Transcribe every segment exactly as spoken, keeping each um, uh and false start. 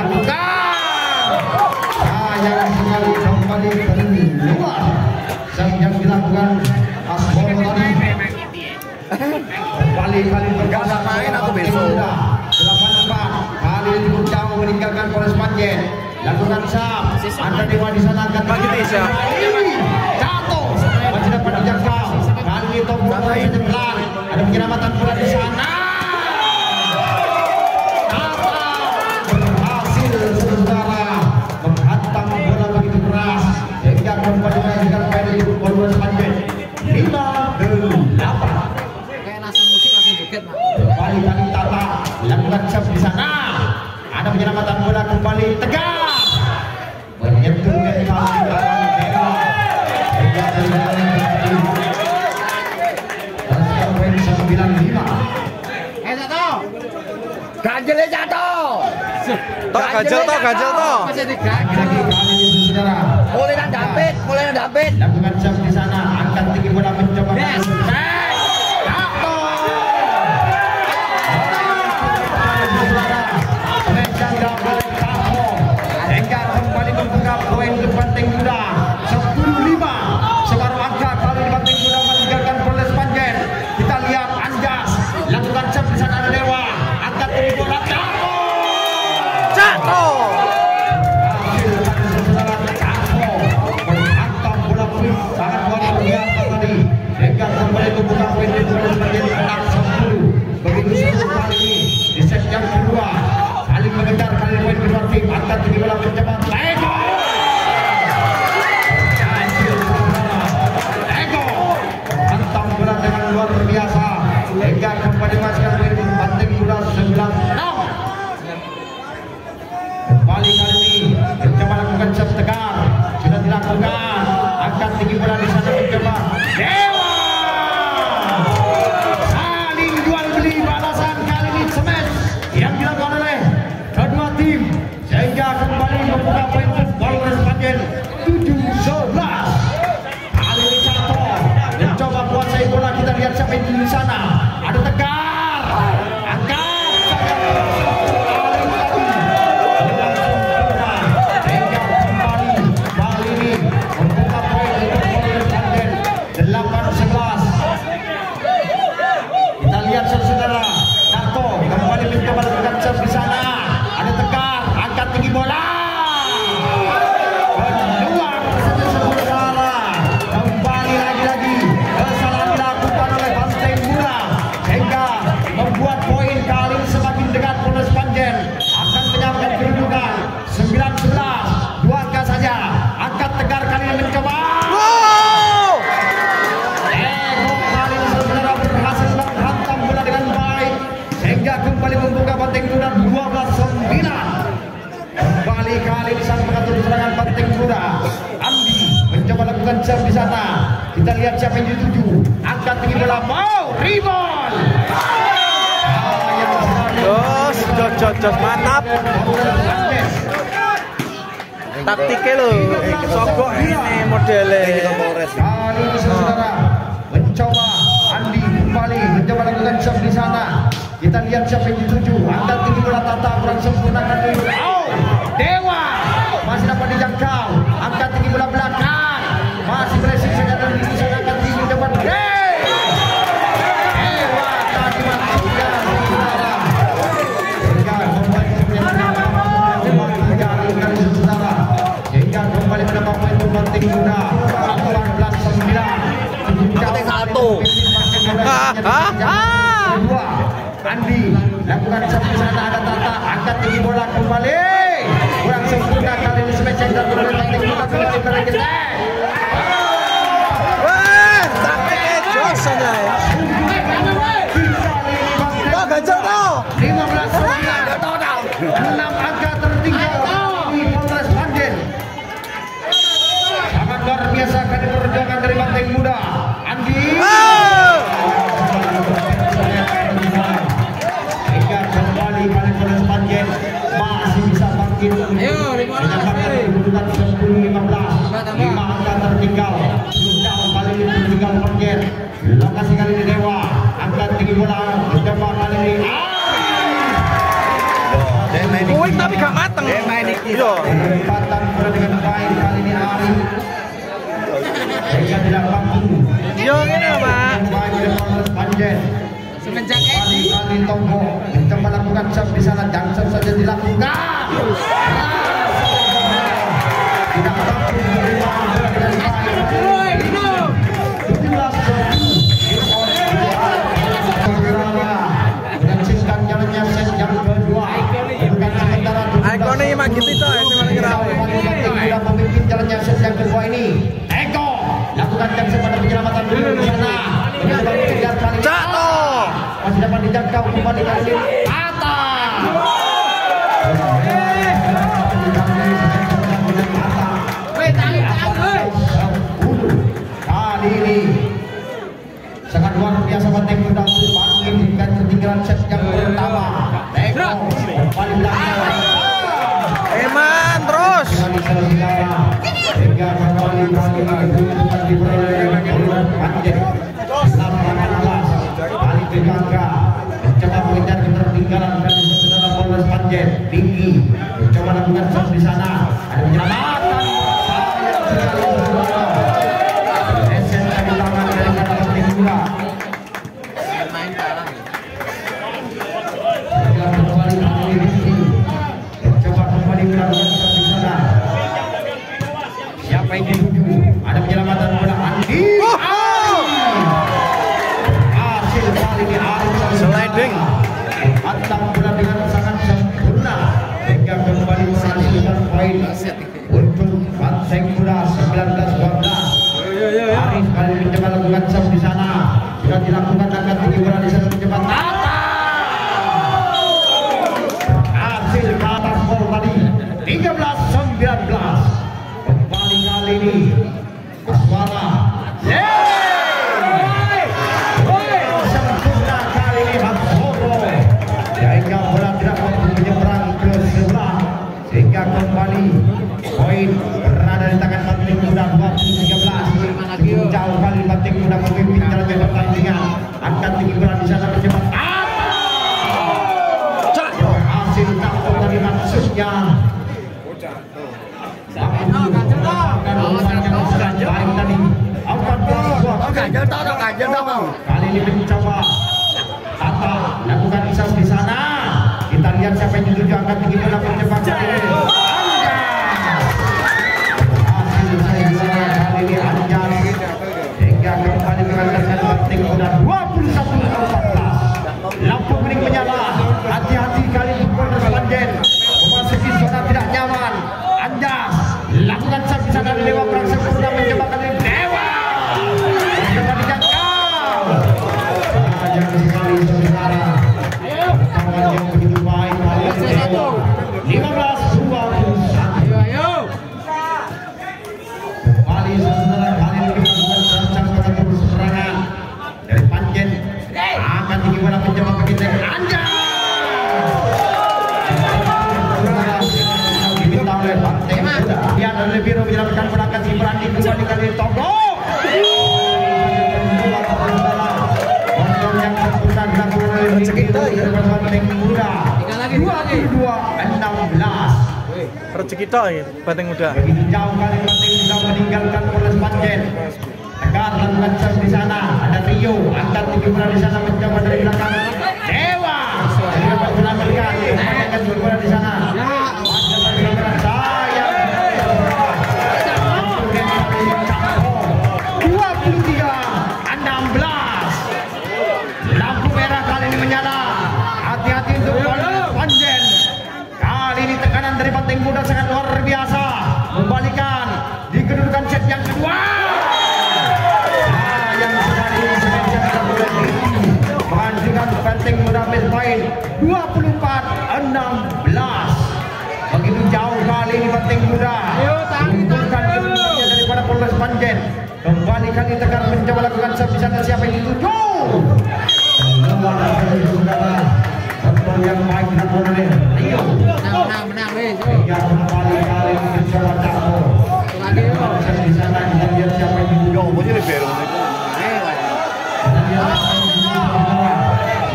dilakukan. Sayang sekali kembali keluar. Yang dilakukan Asbor tadi. Kembali-kali bergasa main atau besok. delapan empat kali ini jauh meninggalkan Polres Panjen. Lakukan sap. Anda Dewa di sana angkat bagi Tisha. Jatuh. Masih dapat dijangkau. Kali ini Tombol mulai pelan. Ada penyelamatan bola di sana. Berhasil saudara menghantam bola begitu keras hingga kembali mengajukan pemain Polres Panjen. lima delapan. Kayak langsung musik langsung joget, Pak. Kembali kali Tata lakukan sap di sana. Ada penyelamatan bola kembali tegak. Menyentuh dari kali Dewa. sembilan lima. Eh, jatuh. Ganjelnya jatuh. Tok ganjel tok ganjel tok. Masih diganjel. Lagi kali ini saudara. Mulai dan David, mulai dan David. Lakukan jam di sana, angkat tinggi bola mencoba. Yes. Hingga kembali membuka poin ke Banteng Muda sepuluh lima. Separuh angka kali ini Banteng Muda meninggalkan Polres Panjen. Kita lihat Anjas lakukan jam di sana Dewa, angkat tinggi bola jatuh. Jatuh. Hasil tadi saudara jatuh menghantam bola pun sangat luar biasa tadi. Hingga kembali membuka poin ke Polres Panjen enam sepuluh. Begitu sepuluh kali ini di set yang kedua. Saling mengejar kali poin kedua tim, angkat tinggi bola mencoba Ego. Hasil saudara Ego hantam bola dengan luar biasa hingga kembali masukkan poin Banteng Muda sembilan enam. Kembali kali ini mencoba lakukan jab tegar sudah dilakukan, angkat tinggi bola di sana mencoba Dewa. Saling jual beli balasan kali ini smash yang dilakukan oleh kedua tim sehingga kembali membuka poin Polres Panjen tujuh sebelas. Kali ini Cato mencoba kuasai bola, kita lihat siapa yang di sana. Ada tegar, angkat saja. Hingga kembali kali ini membuka poin untuk Polres Panjen delapan sebelas. Kita lihat saudara, Cato kembali mencoba lakukan serve di sana. Ada tegar, angkat tinggi bola. Keluar saja saudara. Kembali lagi-lagi kesalahan dilakukan oleh Banteng Muda sehingga membuat poin kali ini semakin dekat. Polres Panjen akan menyamakan kedudukan sembilan sebelas. Dua angka saja. Angkat tegar kali ini mencoba. Wow. Ego kali ini saudara berhasil menghantam bola dengan baik sehingga kembali membuka Banteng Muda dua belas sembilan. Kembali kali ini sang pengatur serangan Banteng Muda Andi mencoba lakukan serve di sana. Kita lihat siapa yang dituju. Angkat tinggi bola, mau rebound. Jos, jos, jos, jos, mantap. Taktiknya lo, sogok ini modelnya. Kali ini saudara mencoba Andi kembali mencoba lakukan serve di sana. Kita lihat siapa yang dituju. Angkat tinggi bola, Tata kurang sempurna kan dulu. Oh, Dewa masih dapat dijangkau. Angkat tinggi bola belakang. Masih berhasil saja dan bisa angkat tinggi mencoba. Hey! Dewa tadi masukkan saudara. Hingga kembali menjaringkan saudara. Hingga kembali mendapat poin Banteng Muda delapan belas sembilan. Angkat satu. Kedua Andi lakukan serve di sana, ada Tata angkat tinggi bola kembali kurang sempurna kali ini smash yang dilakukan oleh Banteng Muda kembali berlanjut. Wah, taktiknya jos aja. Tok ganjel tok. lima belas sembilan. enam angka tertinggal di Polres Panjen. Sangat luar biasa kali perjuangan dari Banteng Muda. Andi. Hingga kembali kali Polres Panjen masih bisa bangkit. Ayo, lima belas. Kedudukan sepuluh lima belas. lima angka tertinggal. Sudah kali ini tertinggal Panjen. Lokasi kali ini Dewa. Angkat tinggi bola. Mencoba kali ini. Poin tapi gak mateng. Iya. Tempatan bola dengan baik kali ini Ari. Sehingga tidak mampu. Yo ini Pak. Baik dari Polres Panjen. Semenjak Kali-kali Tonggo mencoba lakukan serve di sana, Johnson saja dilakukan. Tidak mampu menerima bola dengan baik. tujuh belas menyaksikan jalannya set yang kedua. Bukan sementara Ikone mak gitu itu ini mana kira. sudah memimpin jalannya set yang kedua ini. Eko lakukan jangkau pada penyelamatan dulu di sana. Mencoba mengejar kali ini. Jatuh. Masih dapat dijangkau kembali kali ini. Atas. Kali ini sangat luar biasa penting sudah menginginkan ketinggalan set yang pertama. Eko kembali belakang. Eman terus. Hingga kembali kali di Panjen. delapan belas kali Bangga mencoba mengejar ketertinggalan dari saudara Polres Panjen. Tinggi mencoba lakukan serve di sana. Ada penyelamatan. Esen dari tangan dari kata penting juga. main kalah. Kembali kali Rizky mencoba kembali melakukan serve di sana. Siapa yang dituju? Ada penyelamatan bola Andi. Hasil kali ini Arif Sliding. hantam bola dengan sangat sempurna hingga kembali menghasilkan poin untuk Banteng Muda sembilan belas dua belas. Arif kali ini mencoba lakukan serve di sana. Sudah dilakukan angkat tinggi bola di sana mencoba tata. Hasil ke atas gol tadi tiga belas sembilan belas. Kembali kali ini Aswara. Sempurna kali ini Hatsoro. Sehingga bola tidak mampu menyeberang ke sebelah. Sehingga kembali poin berada di tangan Banteng Muda dua puluh tiga belas. Jauh kali Banteng Muda memimpin jalannya pertandingan. Angkat tinggi bola di sana mencoba hasil tampil tadi maksudnya. Kali ini mencoba Tata lakukan serve di sana. Kita lihat siapa yang dituju angkat tinggi bola mencoba kali ini. Hasil saya di sana kali ini Anjas hingga kembali mengantarkan Banteng Muda dua puluh satu empat belas. Lampu kuning menyala. Hati-hati kali ini Polres Panjen memasuki zona tidak nyaman. Anjas lakukan serve di sana di Dewa kurang sempurna mencoba kali ini Dewa. Mencoba dijangkau. Ajak sekali saudara. Kawan yang begitu baik kali ini Dewa. lima belas dua puluh satu. Kembali saudara kali ini kita merancang pada terus serangan dari Panjen. Akan tinggi bola mencoba pakai tank Anjas. Diminta oleh Banteng Muda. Dia dari biru menyelamatkan perangkat si Berani kembali kali ini Togo. Kontrol yang sempurna dilakukan oleh Banteng Muda. dua puluh dua enam belas. Rezeki tok iki Banteng Muda. Begitu jauh kali Banteng Muda meninggalkan Polres Panjen. Tegar lakukan serve di sana. Ada Rio angkat tinggi bola di sana mencoba dari belakang. Dewa dari dapat bola berikan. Angkat bola di sana. Panjang dari belakang saya. dua puluh tiga enam belas. Lampu merah kali ini menyala. Hati-hati untuk Polres Panjen. Kali ini tekanan dari Banteng Muda sangat luar biasa. Membalikan di kedudukan set yang kedua. Yang sekali ini semenjak dilakukan menghasilkan Banteng Muda poin dua puluh empat enam belas. Begitu jauh kali ini Banteng Muda mengumpulkan kedudukannya daripada Polres Panjen. Kembali kali Tegar mencoba lakukan serve di sana. Siapa yang dituju? Kontrol yang baik dilakukan oleh Rio. Menang, menang, weh. Hingga kembali kali ini mencoba Cako. Serve di sana kita lihat siapa yang dituju.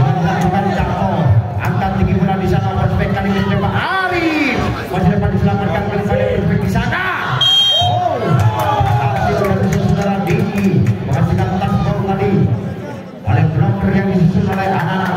Melakukan Cako. Angkat tinggi bola di sana. Prospek kali ini mencoba Arif. Masih dapat diselamatkan disusul oleh anak-anak